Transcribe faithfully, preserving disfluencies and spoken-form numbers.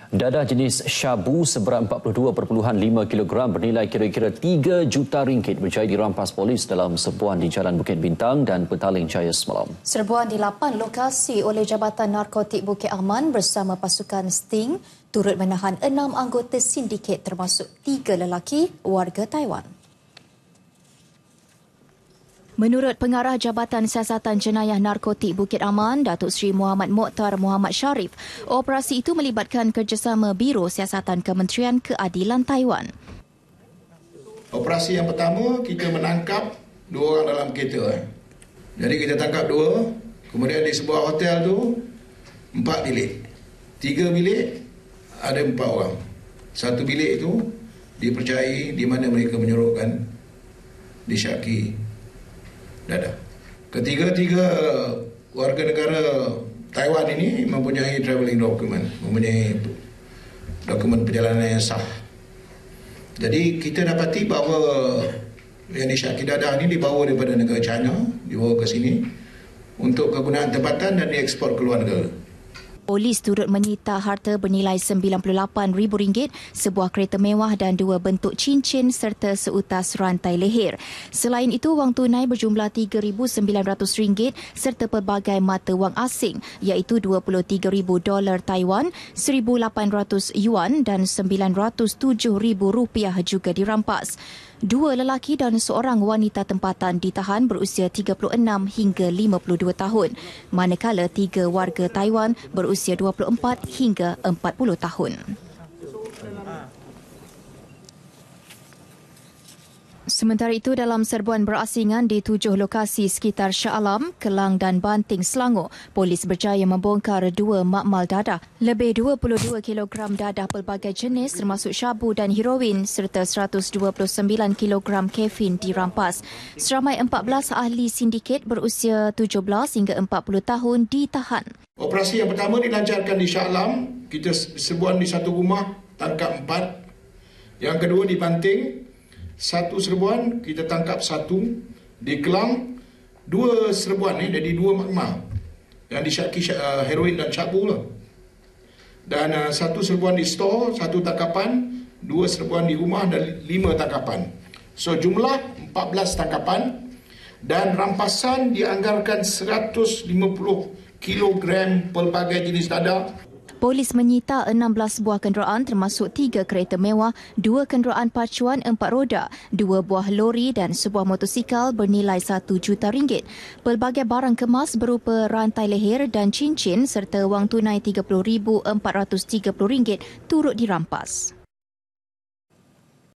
Dadah jenis Shabu seberat empat puluh dua perpuluhan lima kilogram bernilai kira-kira tiga juta ringgit berjaya dirampas polis dalam serbuan di Jalan Bukit Bintang dan Petaling Jaya semalam. Serbuan di lapan lokasi oleh Jabatan Narkotik Bukit Aman bersama pasukan Sting turut menahan enam anggota sindiket termasuk tiga lelaki warga Taiwan. Menurut Pengarah Jabatan Siasatan Jenayah Narkotik Bukit Aman, Datuk Seri Muhammad Mokhtar Muhammad Sharif, operasi itu melibatkan kerjasama Biro Siasatan Kementerian Keadilan Taiwan. Operasi yang pertama, kita menangkap dua orang dalam kereta. Jadi kita tangkap dua, kemudian di sebuah hotel tu, empat bilik. Tiga bilik, ada empat orang. Satu bilik itu dipercayai di mana mereka menyuruhkan disyaki dadah. Ketiga-tiga warga negara Taiwan ini mempunyai travelling document, mempunyai dokumen perjalanan yang sah. Jadi kita dapati bahawa yang disyaki dadah ini dibawa daripada negara China, dibawa ke sini untuk kegunaan tempatan dan diekspor ke luar negara. Polis turut menyita harta bernilai sembilan puluh lapan ribu ringgit, sebuah kereta mewah dan dua bentuk cincin serta seutas rantai leher. Selain itu, wang tunai berjumlah tiga ribu sembilan ratus ringgit serta pelbagai mata wang asing iaitu dua puluh tiga ribu dolar Taiwan, seribu lapan ratus yuan dan sembilan ratus tujuh ribu rupiah juga dirampas. Dua lelaki dan seorang wanita tempatan ditahan berusia tiga puluh enam hingga lima puluh dua tahun, manakala tiga warga Taiwan berusia dua puluh empat hingga empat puluh tahun. Sementara itu, dalam serbuan berasingan di tujuh lokasi sekitar Shah Alam, Kelang dan Banting, Selangor, polis berjaya membongkar dua makmal dadah. Lebih dua puluh dua kilogram dadah pelbagai jenis termasuk syabu dan heroin serta seratus dua puluh sembilan kilogram kafein dirampas. Seramai empat belas ahli sindiket berusia tujuh belas hingga empat puluh tahun ditahan. Operasi yang pertama dilancarkan di Shah Alam, kita serbuan di satu rumah, tangkap empat. Yang kedua di Banting, satu serbuan kita tangkap satu. Di Kelang dua serbuan ni, jadi dua makmal yang disyaki uh, heroin dan syabu lah. Dan uh, satu serbuan di store, satu tangkapan, dua serbuan di rumah dan lima tangkapan. So jumlah empat belas tangkapan dan rampasan dianggarkan seratus lima puluh kilogram pelbagai jenis dadah. Polis menyita enam belas buah kenderaan termasuk tiga kereta mewah, dua kenderaan pacuan empat roda, dua buah lori dan sebuah motosikal bernilai satu juta ringgit. Pelbagai barang kemas berupa rantai leher dan cincin serta wang tunai tiga puluh ribu empat ratus tiga puluh ringgit turut dirampas.